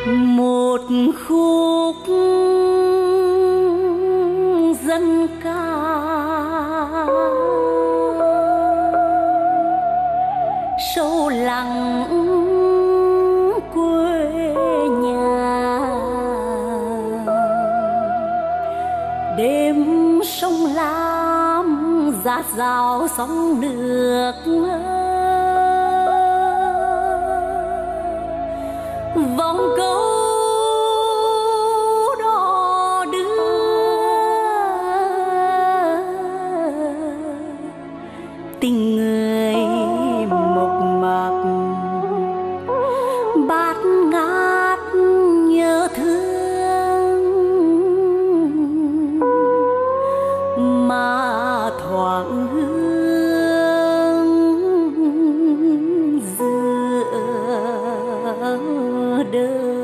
một khúc dân ca sâu lặng quê nhà. Đêm sông Lam dạt dào sóng nước, vòng câu đò đưa tình người mộc mạc, bát ngát nhớ thương mà thoáng hương giữa đời.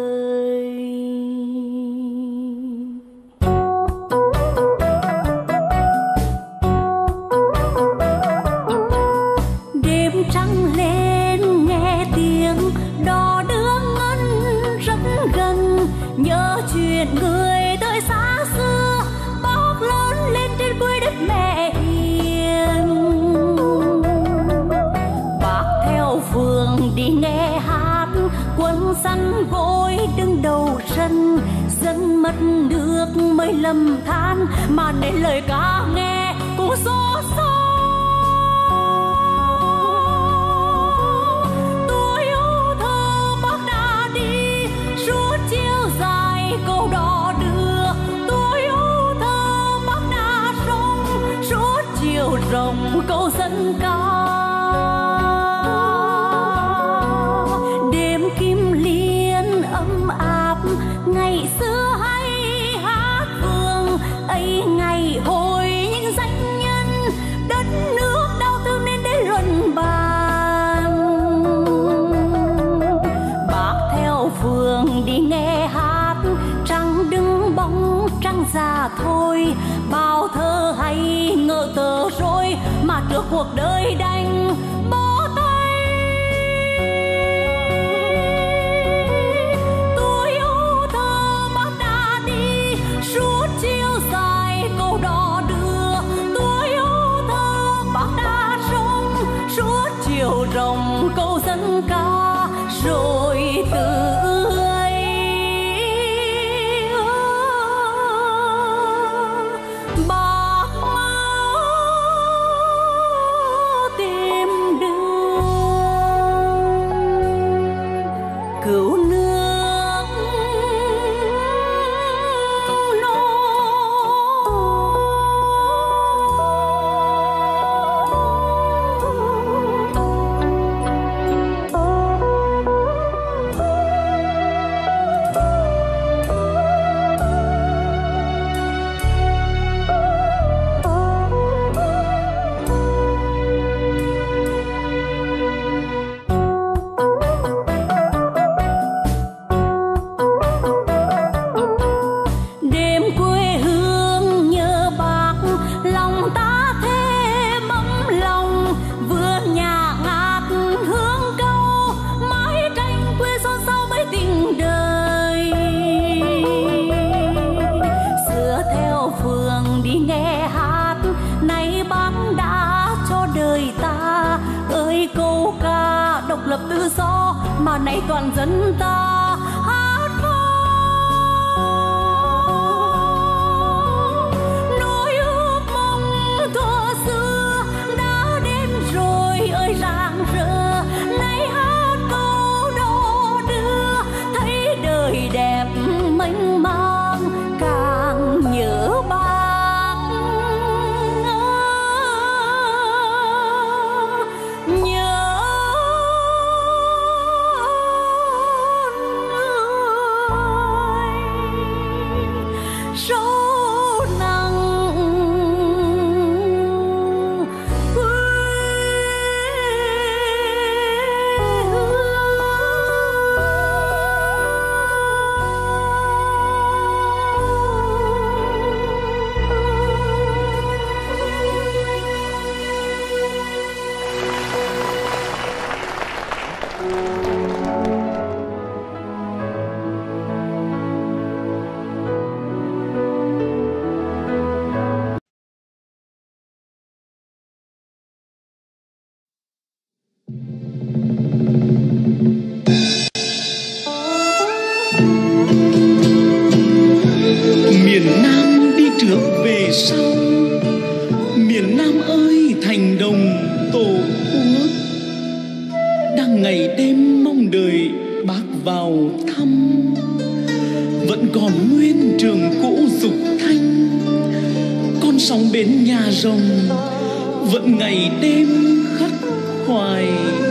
Đêm trăng lên nghe tiếng đò đưa ngân rất gần, nhớ chuyện người tới xa xưa bóc lớn lên trên quê đất mẹ hiền. Bác theo phường đi nghe hát, quân săn gối đứng đầu sân, dân mất nước mới lầm than mà để lời ca nghe cũng xót xa. Tôi yêu thơ bác đã đi suốt chiều dài câu đò đưa, tôi yêu thơ bác đã sống suốt chiều rồng câu dân ca. Đêm kim liên ấm áp ngày xưa hay hát vương ấy, ngày hồi những danh nhân đất nước đau thương nên đến luận bàn. Bác theo phường đi nghe hát, trăng đứng bóng trăng già thôi, bao thơ hay ngỡ tờ rồi mà trước cuộc đời đành bỏ tay. Tôi yêu thơ bác đã đi suốt chiều dài câu đò đưa, tôi yêu thơ bác đã sống suốt chiều rồng câu dân ca rồi từ bác tìm đường cứu nước đêm quê hương nhớ bác, lòng ta thêm ấm lòng, vườn nhà ngát hương câu, mái tranh quê xôn xao mấy tình đời. Xưa theo phường đi nghe hát, nay bác đã cho đời ta ơi câu ca độc lập tự do mà nay toàn dân ta hát vang. Nỗi ước mong thuở xưa đã đến rồi ơi rạng rỡ, nay hát câu đò đưa thấy đời đẹp mênh mang càng nhớ bác. Nhớ vào thăm, vẫn còn nguyên trường cũ dục thanh. Con sóng bên nhà rồng vẫn ngày đêm khắc khoải.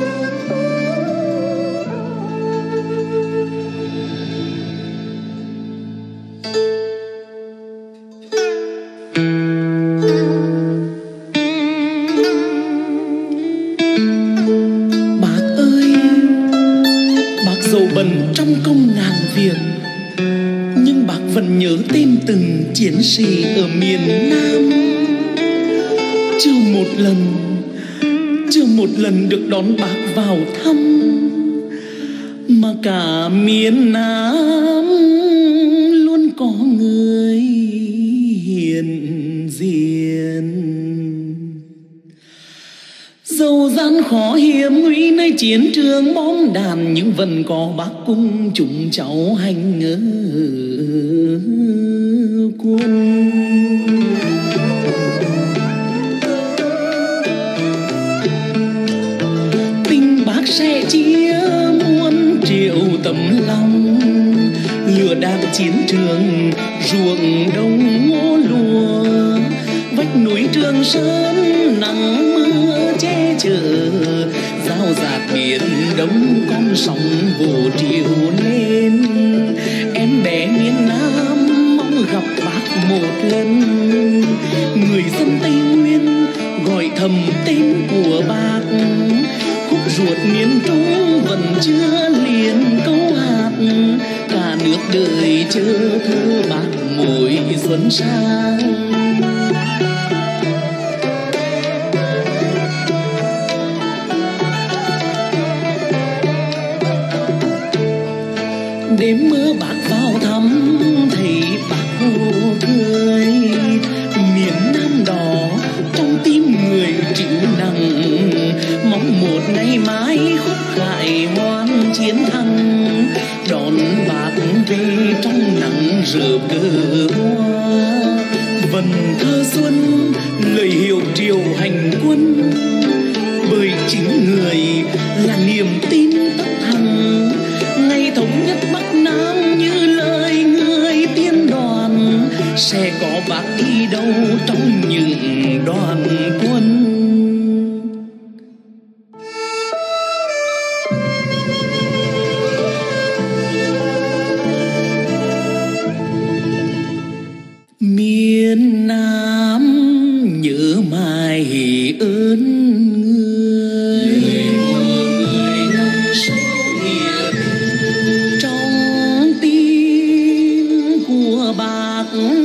Bận trong công ngàn việc, nhưng bác vẫn nhớ tên từng chiến sĩ ở miền Nam. Chưa một lần được đón bác vào thăm, mà cả miền Nam luôn có người hiện diện. Dẫu gian khó hiểm nguy nơi chiến trường bom đạn, nhưng vẫn có bác cùng chúng cháu hành ở quân. Tình bác sẽ chia muôn triệu tấm lòng, lửa đạn chiến trường ruộng đông ngô lúa, vách núi Trường Sơn nắng mưa che chở, giao dạt biển đông con sóng vỗ triều lên. Em bé miền Nam mong gặp bác một lần, người dân Tây Nguyên gọi thầm tên của bác. Khúc ruột miền Trung vẫn chưa liền câu hát, cả nước đời chờ thơ bác mỗi xuân sang. Đêm mưa bác vào thăm thấy bác hồ cười, miền Nam đỏ trong tim người chịu nặng, mong một ngày mai khúc khải hoan chiến thắng, đón bác về trong nắng rực cờ hoa. Vần thơ xuân lời hiệu triệu hành quân, bởi chính người là niềm tin tất thắng. Ngày thống nhất Bắc Nam như lời người tiên đoàn, sẽ có bác đi đâu trong những đoàn quân. Miền Nam nhớ mãi ơn người năm xưa nghĩa trong tim của bác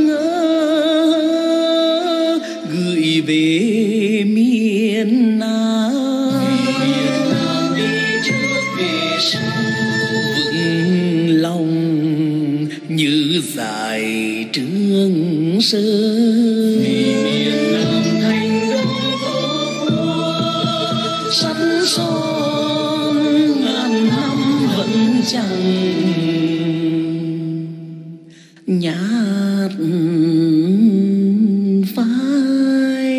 gửi về miền Nam đi trước về sau, vững lòng như dải Trường Sơn. Vì miền Nam thành đông tổ quốc, sắt son ngàn năm vẫn chẳng nhạt phai.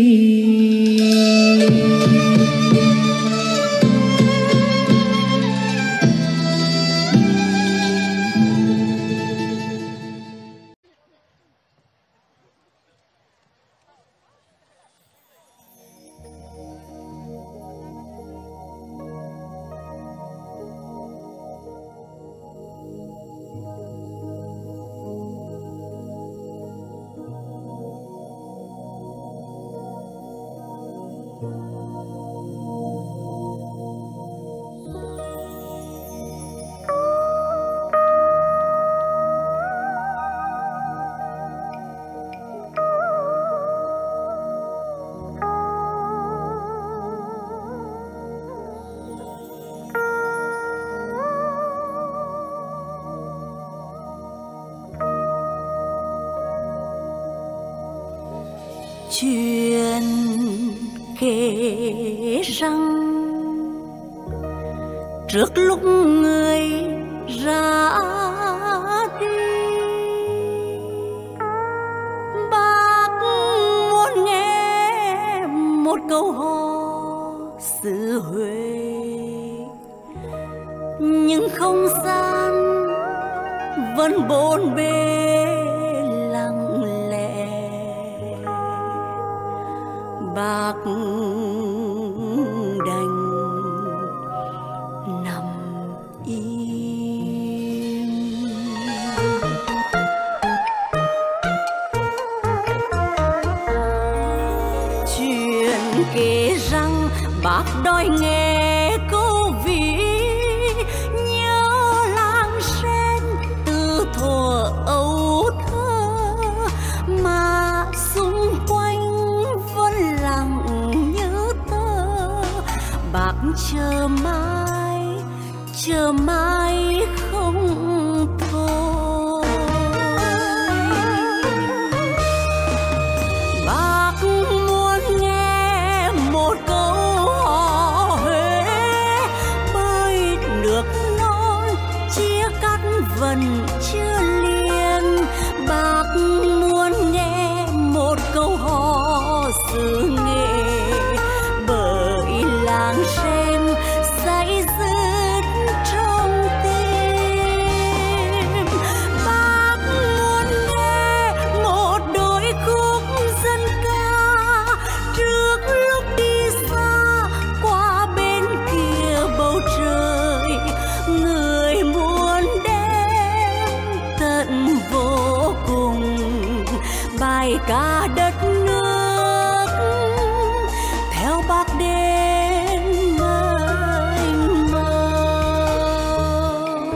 Chuyện kể rằng trước lúc người ra đi, bác muốn nghe một câu hò xứ Huế, nhưng không gian vẫn bốn bề lặng lẽ. Bác đành nằm im. Chuyện kể rằng bác đòi nghe câu ví, nhớ làng sen từ thuở ấu thơ, mà xung quanh vẫn lặng nhớ tơ. Bác chờ mãi không thôi. Bác muốn nghe một câu hò Huế, bơi nước non chia cắt vẫn chưa liền. Bác muốn nghe một câu hò xứ Nghệ, bởi làng sen say dứt trong tim. Bác muốn nghe một đôi khúc dân ca trước lúc đi xa qua bên kia bầu trời. Người muốn đem tận vô cùng bài ca đất nước theo bác đến mênh mông.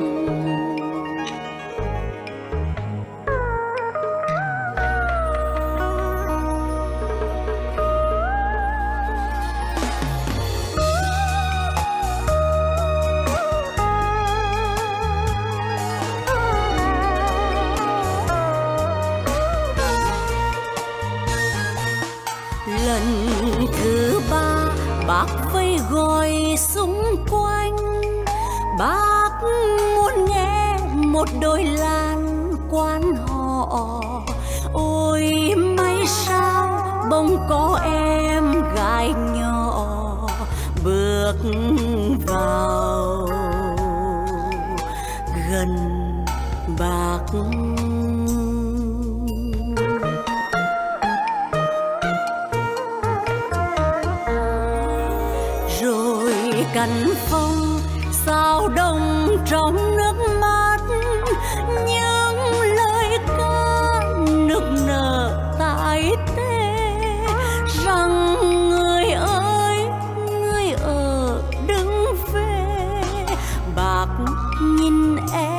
Lần thứ ba bác vây gọi xung quanh. Bác muốn nghe một đôi lan quan họ. Ôi may sao bỗng có em gái nhỏ bước vào gần bác. Cánh phong sao đông trong nước mắt, những lời ca nức nở tại tê rằng người ơi người ở đừng về. Bác nhìn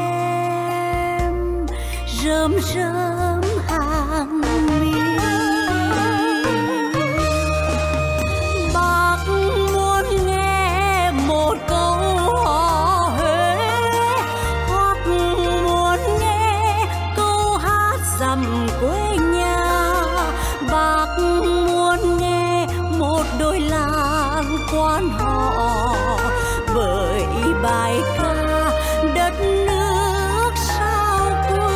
em rơm rơm hàng mi. Một câu hò Huế hoặc muốn nghe câu hát dặm quê nhà. Bác muốn nghe một đôi lan quan họ bởi bài ca đất nước sao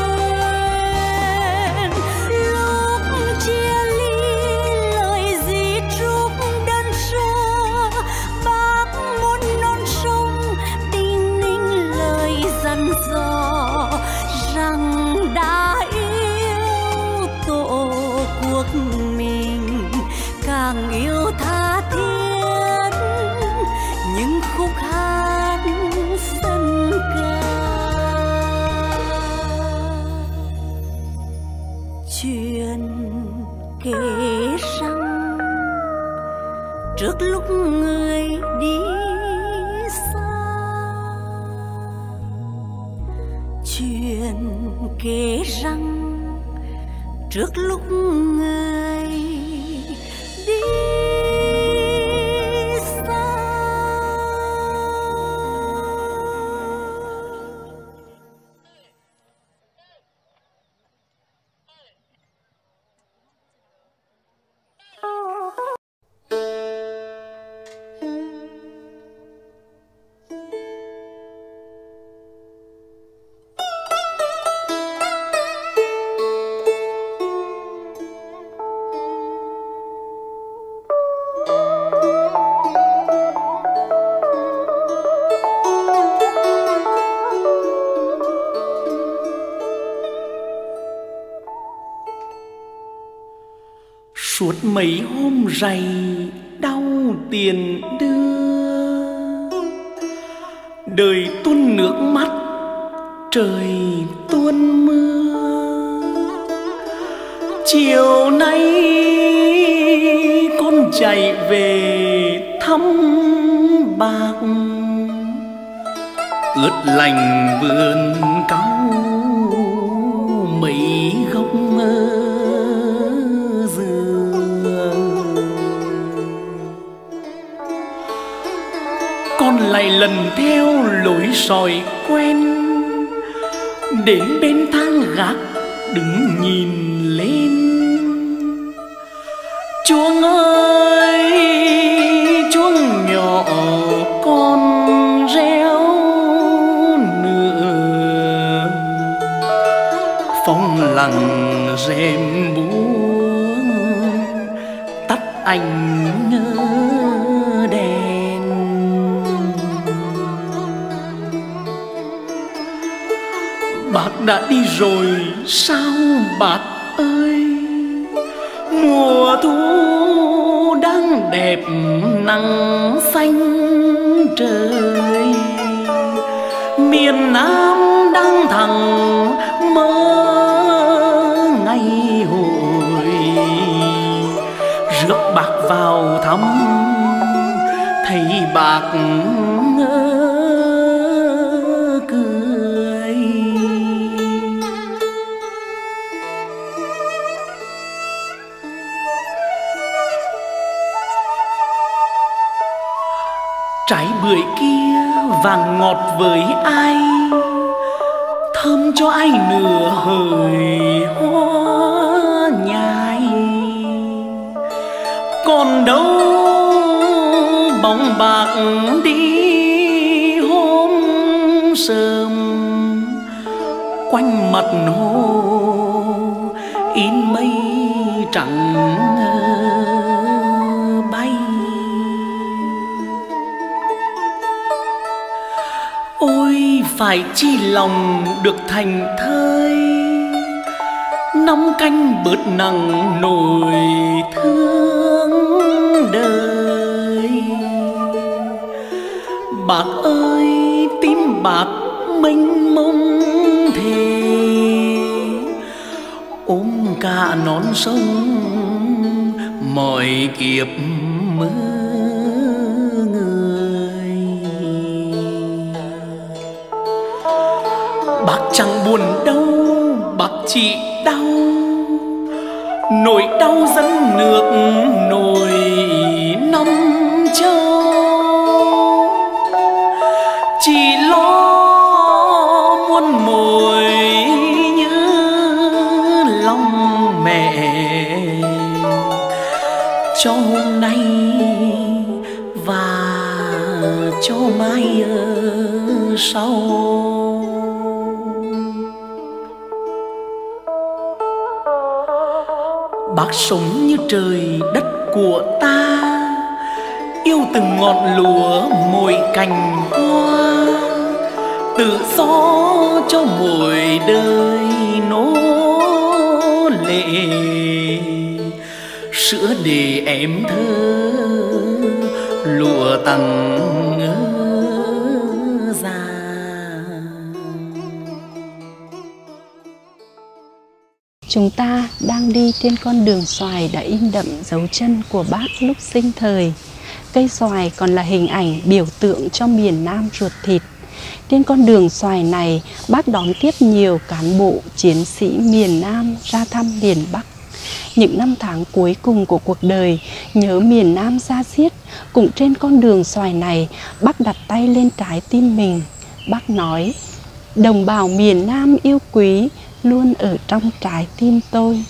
quên. Lúc chia ly lời di trúc đơn sơ, bác muốn non sông đinh ninh lời dặn dò rằng đã yêu tổ quốc mình, càng yêu tha thiết những khúc hát dân ca. Chuyện kể rằng trước lúc người đi xa, chuyện kể rằng trước lúc người đi xa. Suốt mấy hôm rày đau tiền đưa, đời tuôn nước mắt trời tuôn mưa. Chiều nay con chạy về thăm bác, ướt lành vườn cau mấy gốc dừa. Con lại lần theo lối sỏi quen, đến bên thang gác đứng nhìn lên. Chuông ơi chuông nhỏ con réo nữa, phong lặng rèm buông tắt ánh đèn. Bác đã đi rồi sao bác ơi? Mùa thu đang đẹp nắng xanh trời, miền Nam đang thẳng mơ ngày hội. Rước bác vào thăm thấy bác cười. Trái bưởi kia vàng ngọt với ai, thơm cho ai nửa hời hoa nhài. Còn đâu bóng bạc đi hôm sớm, quanh mặt hồ in mây trắng bay. Ôi phải chi lòng được thành thơi, năm canh bớt nặng nỗi thương đời. Bác ơi tim bác mênh mông thề, ôm cả non sông mọi kiếp mơ người. Bác chẳng buồn đâu, bác chỉ đau, nỗi đau dân nước nỗi năm châu. Chỉ lo muôn mồi như lòng mẹ, cho hôm nay và cho mai sau. Bác sống như trời đất của ta, yêu từng ngọn lúa mỗi cành hoa, tự do cho mỗi đời nô lệ. Sữa để em thơ, lụa tặng già. Chúng ta đang đi trên con đường xoài đã in đậm dấu chân của bác lúc sinh thời. Cây xoài còn là hình ảnh biểu tượng cho miền Nam ruột thịt. Trên con đường xoài này, bác đón tiếp nhiều cán bộ, chiến sĩ miền Nam ra thăm miền Bắc. Những năm tháng cuối cùng của cuộc đời, nhớ miền Nam da diết, cũng trên con đường xoài này, bác đặt tay lên trái tim mình. Bác nói, đồng bào miền Nam yêu quý, luôn ở trong trái tim tôi.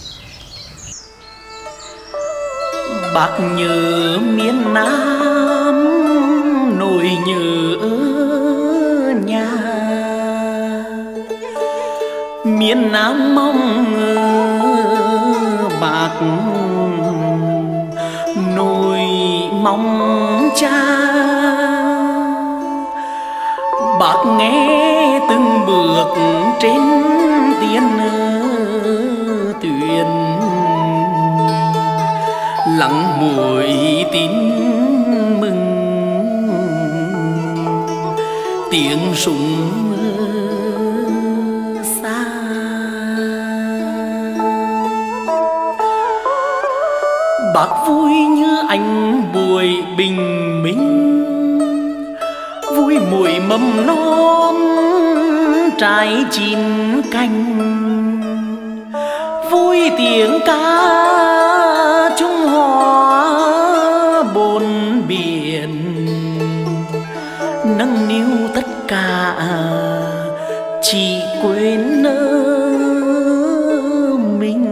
Bác nhớ miền Nam, nỗi nhớ nhà. Miền Nam mong bác, nỗi mong cha. Bác nghe từng bước trên tiền tuyến, lặng mùi tin mừng tiếng súng xa. Bác vui như ánh buổi bình minh, vui mùi mầm non trái chín cành, vui tiếng cá trung hóa bốn biển, nâng niu tất cả chỉ quên mình.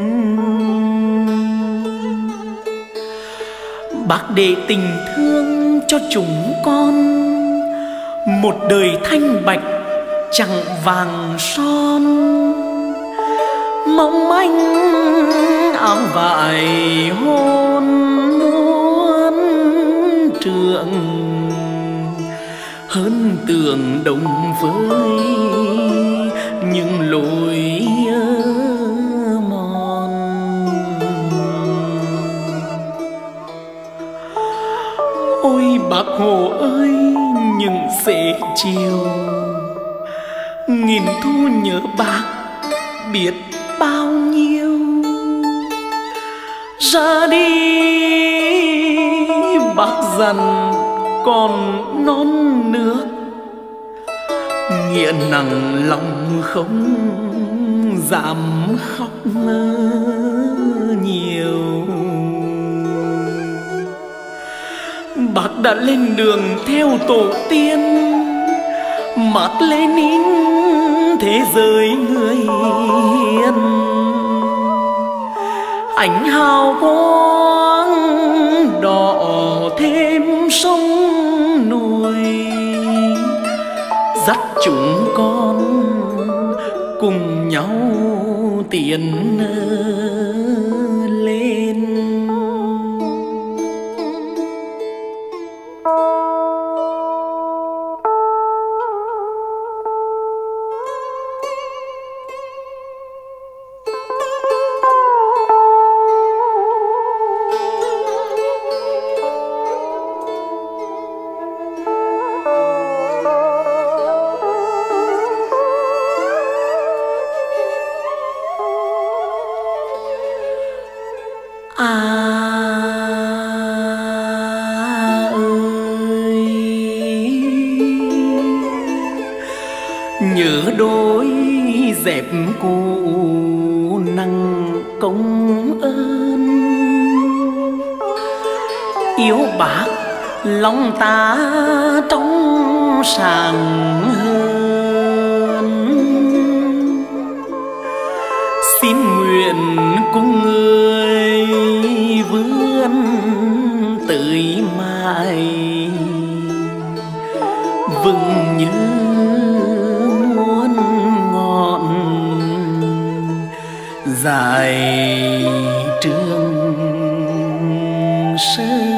Bác để tình thương cho chúng con một đời thanh bạch chẳng vàng son, mong manh áo vải hôn muôn trượng, hơn tường đồng với những lối mòn. Ôi bác Hồ ơi, những xế chiều nghìn thu nhớ bác biết bao nhiêu. Ra đi bác dặn còn non nước, nghĩa nặng lòng không dám khóc nhiều. Bác đã lên đường theo tổ tiên, Mác Lênin thế giới người hiền. Ánh hào quang đỏ thêm sông núi, dắt chúng con cùng nhau tiến lên. Ơi nhớ đôi dẹp cũ nặng công ơn, yêu bác lòng ta trong sáng hơn. Xin nguyện cùng người vươn tới mãi, vững như muôn ngọn dài Trường Sơn.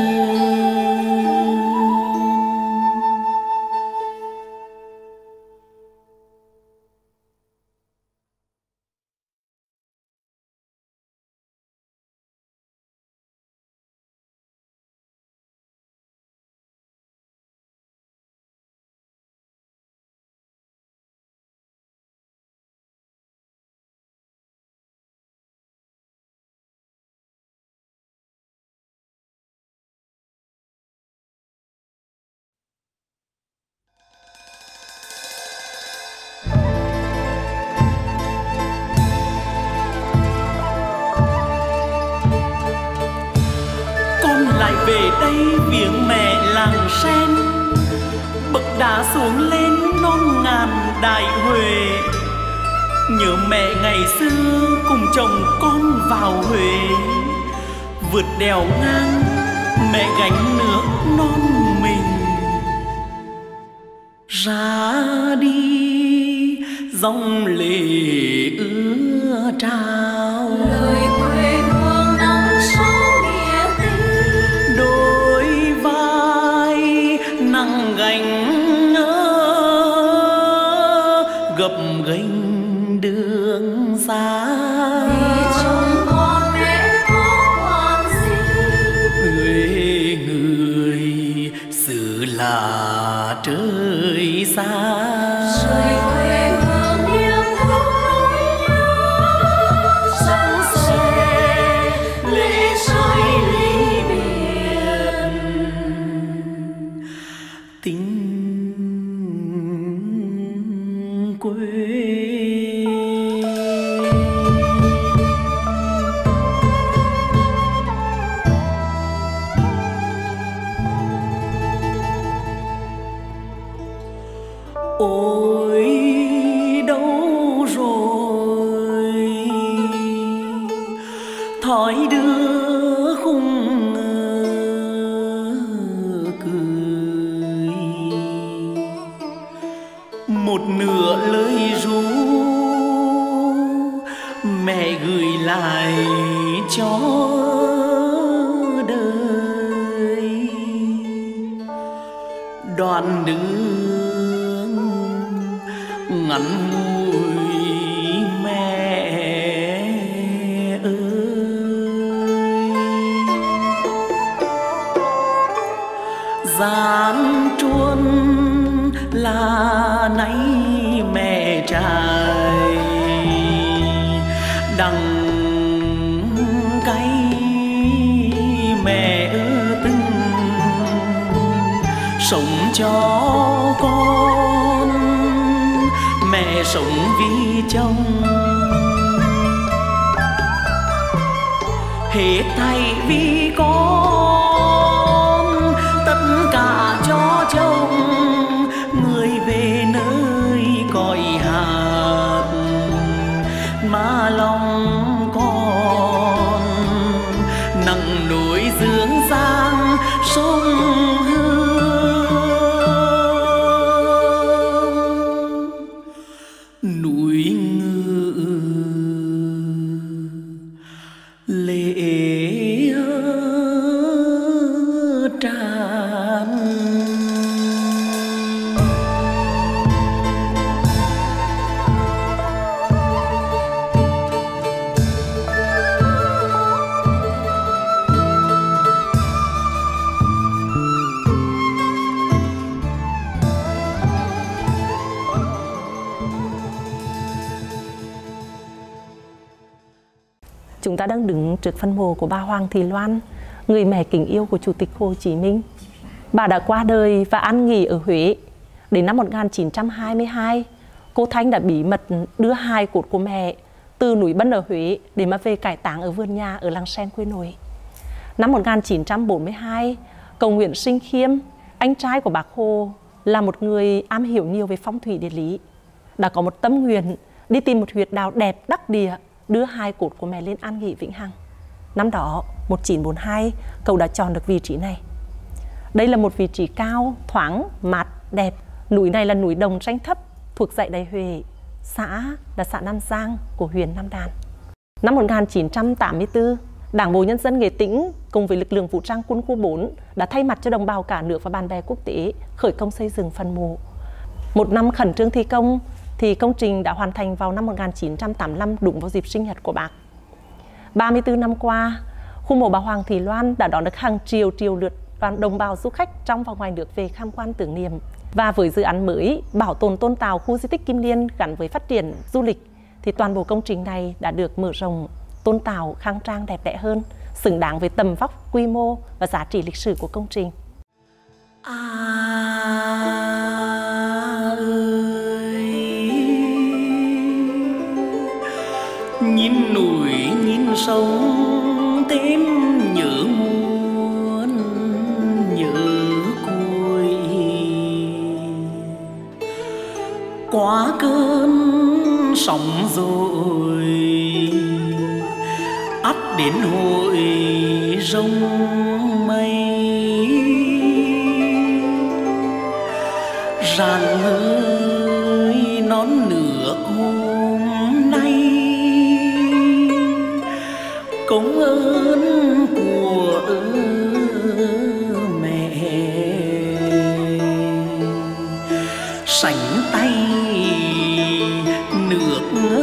Lại về đây viếng mẹ làng sen, bậc đá xuống lên non ngàn đại Huế. Nhớ mẹ ngày xưa cùng chồng con vào Huế, vượt đèo ngang mẹ gánh nước non mình. Ra đi dòng lệ ứa trao, lời quê hương nắng sóng nghĩa tình, đôi vai nặng gánh gập ghềnh đường xa. vì chồng con mẹ có quan sinh, xa. Rời quê hương niềm nỗi nhớ, sóng xe lệ rơi ly biệt. Tình quê. Ôi đâu rồi thói đưa khung cười, một nửa lời ru mẹ gửi lại cho đời. Đoạn đường ngắn ngủi mẹ ơi, gian truân là nay mẹ trai đằng cái mẹ từng sống cho con, mẹ sống vì chồng, hết thảy vì con, tất cả cho chồng. Người về nơi cõi hạt mà lòng con nặng nỗi dương giang sông Hương. Núi Ngự lệ tràn. Chúng ta đang đứng trước phân mộ của bà Hoàng Thị Loan, người mẹ kính yêu của Chủ tịch Hồ Chí Minh. Bà đã qua đời và an nghỉ ở Huế. Đến năm 1922, cô Thanh đã bí mật đưa hài cốt của mẹ từ núi Bân ở Huế để mà về cải táng ở vườn nhà ở làng Sen quê nội. Năm 1942, cậu Nguyễn Sinh Khiêm, anh trai của Bác Hồ, là một người am hiểu nhiều về phong thủy địa lý, đã có một tâm nguyện đi tìm một huyệt đạo đẹp đắc địa đưa hài cốt của mẹ lên an nghỉ vĩnh hằng. Năm đó, 1942, cậu đã chọn được vị trí này. Đây là một vị trí cao, thoáng, mát, đẹp. Núi này là núi Đồng Tranh Thấp thuộc dãy Đại Huệ, xã là xã Nam Giang của huyện Nam Đàn. Năm 1984, Đảng bộ Nhân dân Nghệ Tĩnh cùng với lực lượng vũ trang quân khu 4 đã thay mặt cho đồng bào cả nước và bạn bè quốc tế khởi công xây dựng phần mộ. Một năm khẩn trương thi công thì công trình đã hoàn thành vào năm 1985, đúng vào dịp sinh nhật của Bác. 34 năm qua, khu mộ bà Hoàng Thị Loan đã đón được hàng triệu lượt đồng bào du khách trong và ngoài nước về tham quan tưởng niệm. Và với dự án mới bảo tồn tôn tạo khu di tích Kim Liên gắn với phát triển du lịch thì toàn bộ công trình này đã được mở rộng, tôn tạo khang trang đẹp đẽ hơn, xứng đáng với tầm vóc, quy mô và giá trị lịch sử của công trình. Nhìn núi nhìn sông thêm nhớ muôn nhớ côi, quá cơn sóng rồi ắt đến hội rông mây, rạng ơi nón nửa hôm nay công ơn của mẹ, sánh tay nước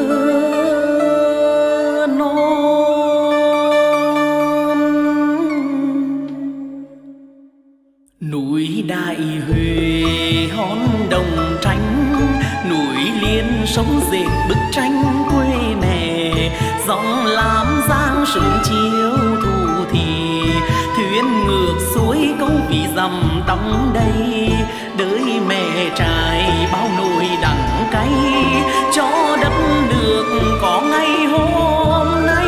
non. Núi Đại Huệ hòn đồng sống dệt bức tranh quê mẹ, dòng lam giang sớm chiều thu thì thuyền ngược suối câu vì dầm tắm đây, đới mẹ trải bao nỗi đắng cay cho đất nước có ngày hôm nay.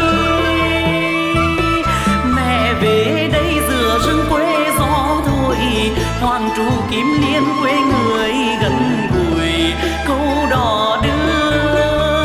Mẹ về đây giữa rừng quê gió thổi, hoàng tru kim liên quê người gần gũi, câu đò đưa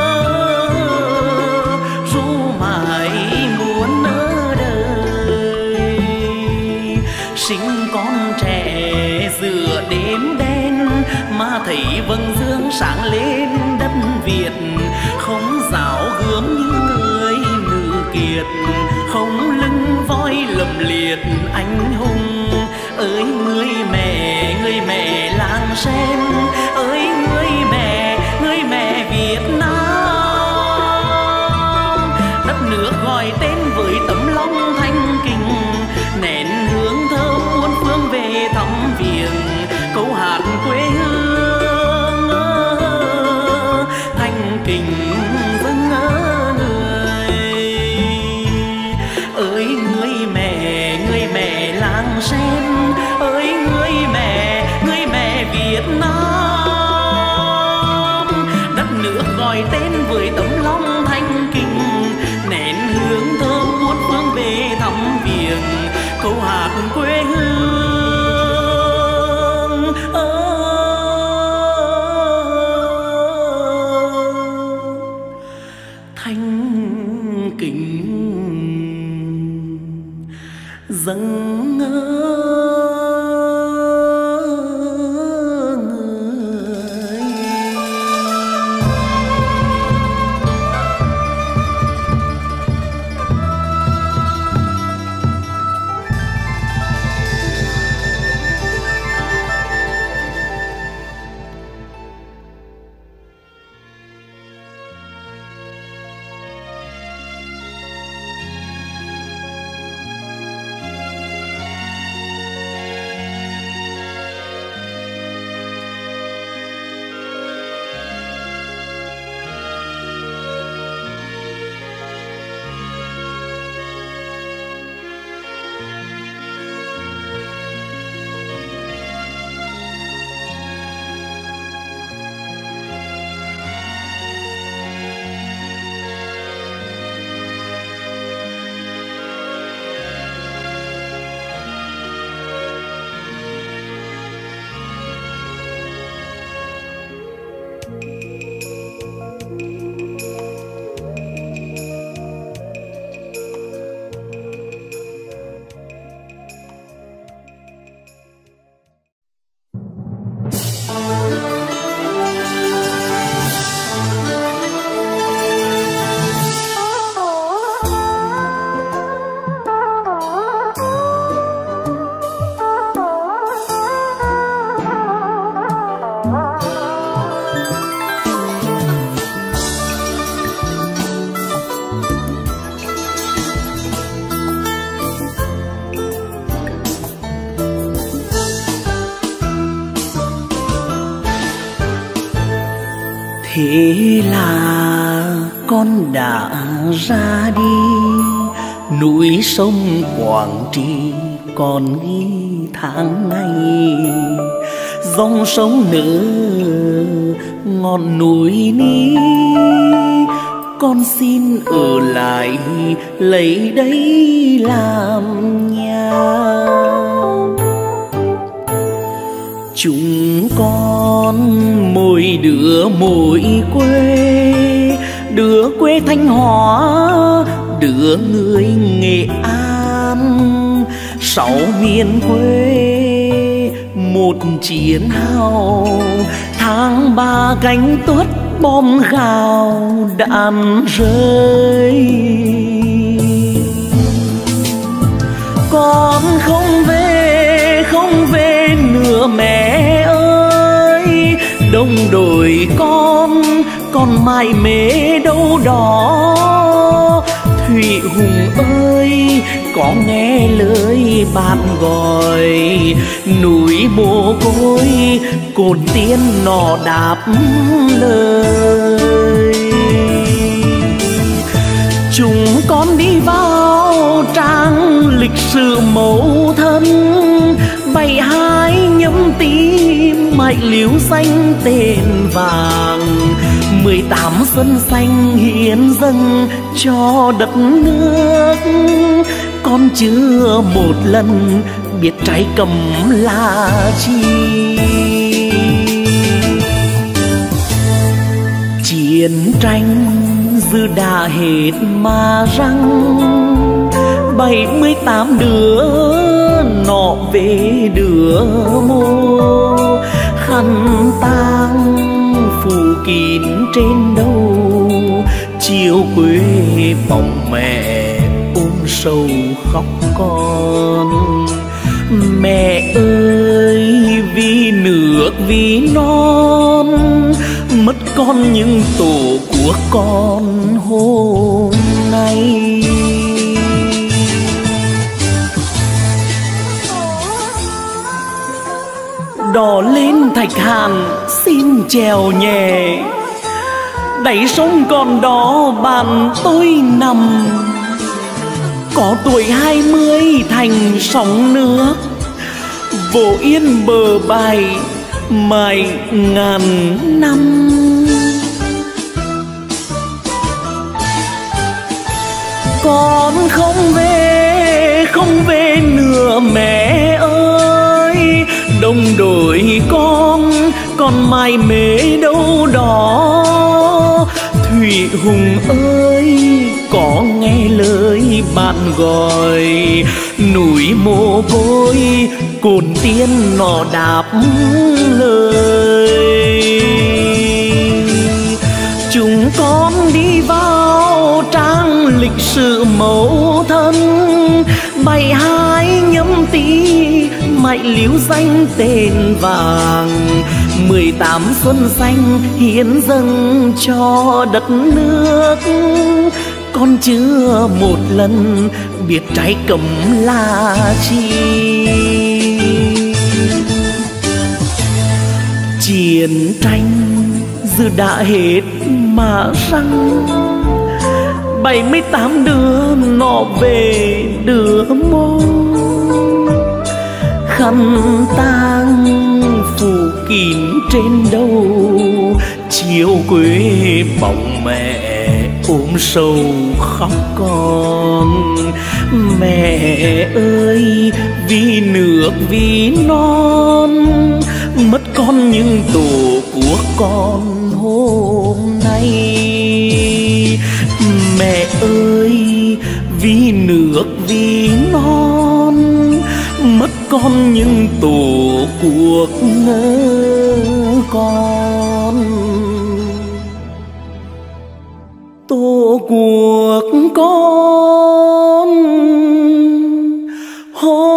ru mãi muốn ở đời. Sinh con trẻ giữa đêm đen mà thấy vầng dương sáng lên đất Việt, không giáo gươm như người nữ kiệt, không lưng voi lầm liệt anh hùng. Ơi người mẹ làng sen, ơi người mẹ Việt Nam, đất nước gọi tên với tấm lòng thanh kính, nén hương thơm muôn phương về thăm viếng, câu hát quê hương thanh kính vâng người. Ơi người mẹ làng sen, ơi người mẹ Việt Nam, đất nước gọi tên với tấm lòng thanh kính, nén hương thơm muôn phương về thăm viếng, câu hát quê hương thanh kính dâng thế là con đã ra đi, núi sông Quảng Trị còn ghi tháng ngày, dòng sông nở ngọn núi ní, con xin ở lại lấy đấy làm nhà. Chúng con mỗi đứa mỗi quê, đứa quê Thanh Hóa, đứa người Nghệ An, sáu miền quê một chiến hào. Tháng 3 cánh tuất bom gạo đạn rơi, con không về nữa mẹ ơi, đồng đội con mãi mê đâu đó. Thủy Hùng ơi, có nghe lời bạn gọi, núi mồ côi cồn tiên nó đáp lời. sự mẫu thân. 72 nhâm tý mãi liễu xanh tên vàng. 18 xuân xanh hiến dâng cho đất nước. Con chưa một lần biết trái cầm là chi. Chiến tranh dư đã hết mà răng. 78 đứa nọ về đứa mô. Khăn tang phủ kín trên đầu. Chiều quê bóng mẹ ôm sầu khóc con. Mẹ ơi vì nước vì non, mất con những tổ của con hôm nay. Đò lên Thạch Hàn xin chèo nhẹ. Đáy sông còn đó bàn tôi nằm. Có tuổi 20 thành sóng nước. Vô yên bờ bài mãi ngàn năm. Con không về nữa mẹ ơi. Đồng đội con mãi mê đâu đó. Thủy Hùng ơi có nghe lời bạn gọi. Núi mồ côi cồn tiên nó đáp lời. Chúng con đi vào trang lịch sử mẫu thân. 72 nhâm tý mãi liễu danh tên vàng. 18 xuân xanh hiến dâng cho đất nước. Con chưa một lần biết trái cẩm là chi. Chiến tranh dư đã hết mà răng. 78 đứa nọ về đứa mô. Khăn tang phủ kín trên đầu. Chiều quê bóng mẹ ôm sầu khóc con. Mẹ ơi vì nước vì non, mất con những tổ của con hôm nay. Mẹ ơi vì nước vì non, mất con những tổ cuộc con. Tổ cuộc con hôm